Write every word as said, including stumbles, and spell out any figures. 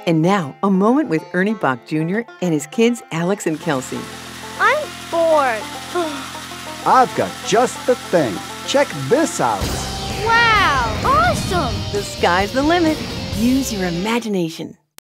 And now, a moment with Ernie Bach Junior and his kids, Alex and Kelsey. I'm bored. I've got just the thing. Check this out. Wow, awesome! The sky's the limit. Use your imagination.